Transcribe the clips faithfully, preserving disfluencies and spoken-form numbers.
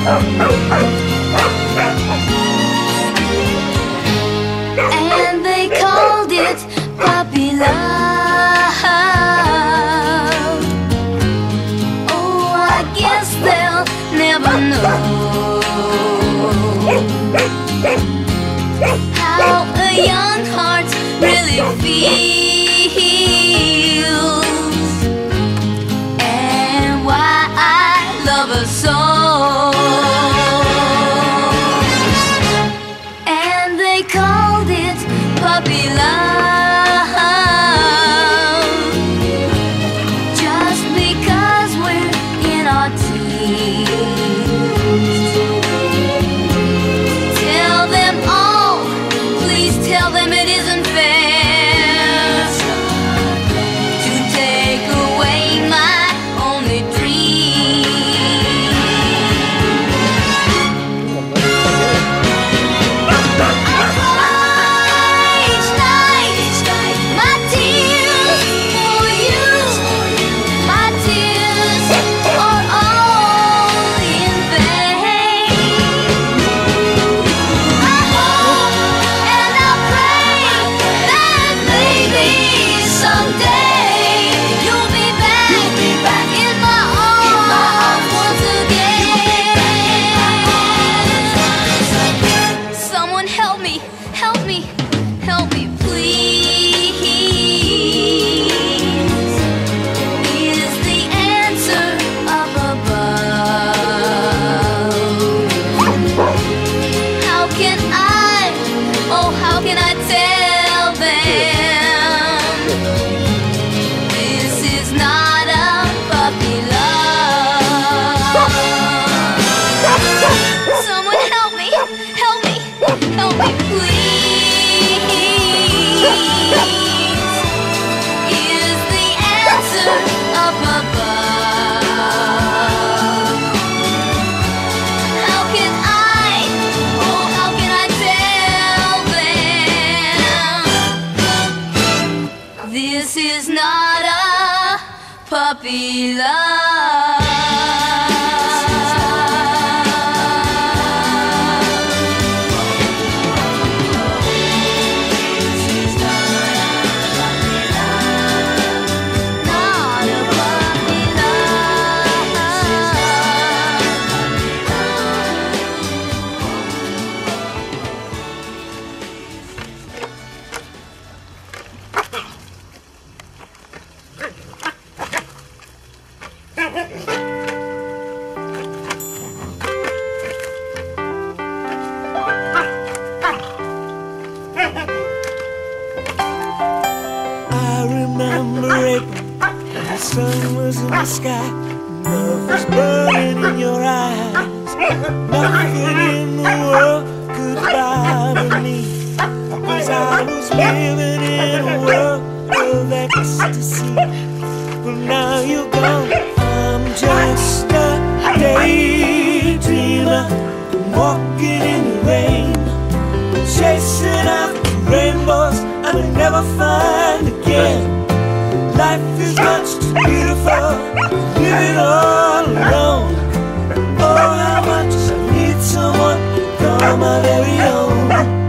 And they called it puppy love. Oh, I guess they'll never know how a young heart really feels, and why I love her so. And they called it puppy love, just because we're in our teens. Tell them all, please tell them it isn't fair to take away my only dream. I cry each night my tears for you. My tears are all in vain. I hope and I pray that maybe someday you'll be back in my arms once again. Someone help me, help me, help me, please. Is the answer up above? How can I, oh how can I tell them this is not a puppy love? Someone help me, help me, help me, please. Is the answer up above? How can I, oh how can I tell them this is not a puppy love? Not a puppy I remember April, the sun was in the sky, love was burning in your eyes. Nothing in the world could bother me, 'cause I was living in a world of ecstasy. But now you're gone, I'm just a daydreamer, walking in the rain, chasing after rainbows I will never find again. Life is much too beautiful, living all alone. Oh, how much I need someone to call my very own.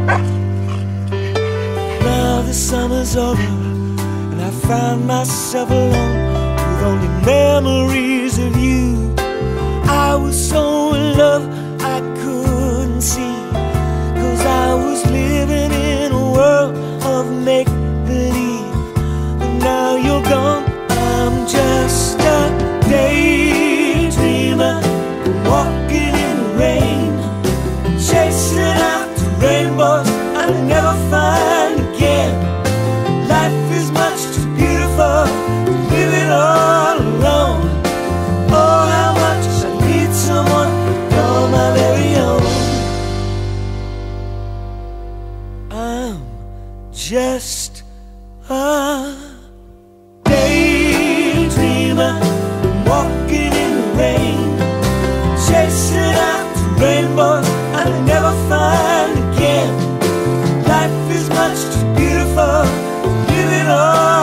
Now the summer's over and I find myself alone with only memories of you. I was so in love I couldn't see, 'cause I was living in a world of make-believe. But now you're gone, I'm just a daydreamer, walking in the rain, chasing after rainbows I'll never find again. Life is much too beautiful, living all alone. Oh, how much I need someone to call my very own. I'm just a daydreamer, walking in the rain, chasing after rainbows I'll never find again. Life is much too beautiful, living all